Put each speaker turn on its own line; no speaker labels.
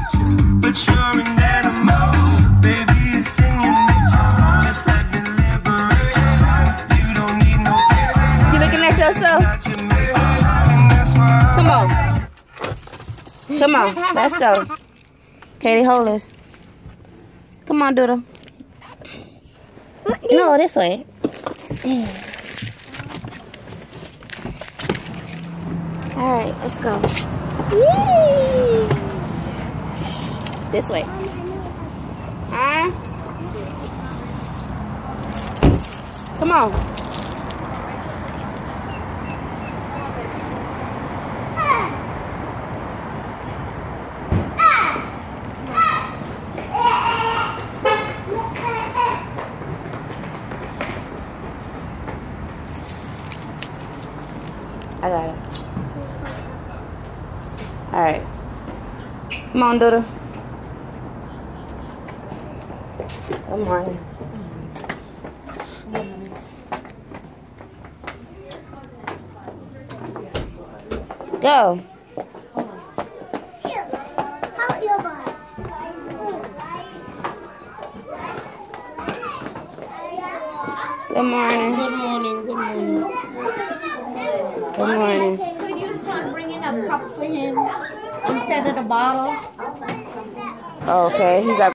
but you're an animal. Baby, it's in your nature. Just let me liberate you. You don't need no papers.
You looking at yourself? Come on. Come on. Let's go. Katie, hold this. Come on, Dooda. No, this way. Alright, let's go. Yay! This way. Huh? Come on. I got it. Alright. Come on, Dooda. Good morning. Go.
Here. Hold your body.
Good morning.
Good morning, good morning.
Good morning.
Could you start bringing a cup for him instead of the bottle?
Okay, he's up.